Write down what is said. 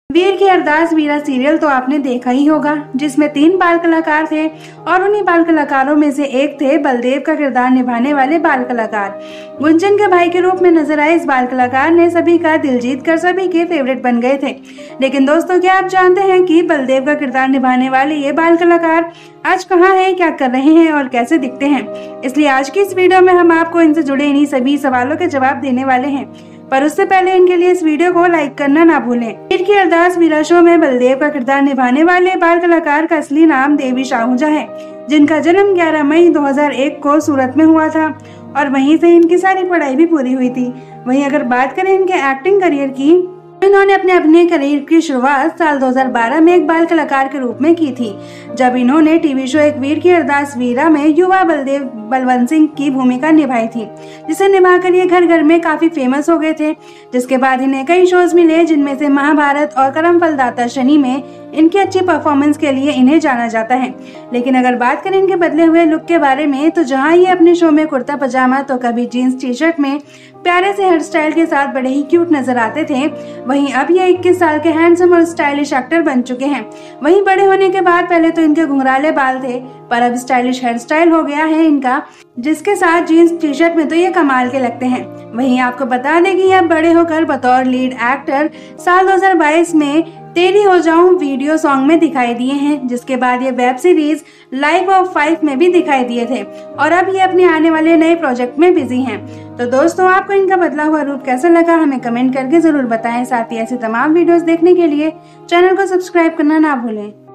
वीर की अरदास वीरा सीरियल तो आपने देखा ही होगा, जिसमें 3 बाल कलाकार थे और उन्हीं बाल कलाकारों में से एक थे बलदेव का किरदार निभाने वाले बाल कलाकार। गुंजन के भाई के रूप में नजर आए इस बाल कलाकार ने सभी का दिल जीत कर सभी के फेवरेट बन गए थे। लेकिन दोस्तों, क्या आप जानते हैं कि बलदेव का किरदार निभाने वाले ये बाल कलाकार आज कहाँ हैं, क्या कर रहे हैं और कैसे दिखते हैं? इसलिए आज की इस वीडियो में हम आपको इनसे जुड़े इन्हीं सभी सवालों के जवाब देने वाले हैं। पर उससे पहले इनके लिए इस वीडियो को लाइक करना ना भूलें। वीर की अरदास वीरा शो में बलदेव का किरदार निभाने वाले बाल कलाकार का असली नाम देवी आहूजा है, जिनका जन्म 11 मई 2001 को सूरत में हुआ था और वहीं से इनकी सारी पढ़ाई भी पूरी हुई थी। वहीं अगर बात करें इनके एक्टिंग करियर की, इन्होंने अपने अभिनय करियर की शुरुआत साल 2012 में एक बाल कलाकार के रूप में की थी, जब इन्होंने टीवी शो एक वीर की अरदास वीरा में युवा बलदेव बलवंत सिंह की भूमिका निभाई थी, जिसे निभाकर ये घर घर में काफी फेमस हो गए थे। जिसके बाद इन्हें कई शोज मिले, जिनमें से महाभारत और करम फलदाता शनि में इनकी अच्छी परफॉर्मेंस के लिए इन्हें जाना जाता है। लेकिन अगर बात करें इनके बदले हुए लुक के बारे में, तो जहां ये अपने शो में कुर्ता पजामा तो कभी जीन्स टी शर्ट में प्यारे से हेयर स्टाइल के साथ बड़े ही क्यूट नजर आते थे, वहीं अब ये 21 साल के हैंडसम और स्टाइलिश एक्टर बन चुके हैं। वहीं बड़े होने के बाद पहले तो इनके घुंघराले बाल थे, पर अब स्टाइलिश हेयर स्टाइल हो गया है इनका, जिसके साथ जीन्स टी शर्ट में तो ये कमाल के लगते हैं। वहीं आपको बता दें कि अब बड़े होकर बतौर लीड एक्टर साल 2022 में तेरी हो जाऊं वीडियो सॉन्ग में दिखाई दिए हैं, जिसके बाद ये वेब सीरीज लाइफ ऑफ 5 में भी दिखाई दिए थे और अब ये अपने आने वाले नए प्रोजेक्ट में बिजी हैं। तो दोस्तों, आपको इनका बदला हुआ रूप कैसा लगा हमें कमेंट करके जरूर बताएं। साथ ही ऐसे तमाम वीडियोस देखने के लिए चैनल को सब्सक्राइब करना ना भूलें।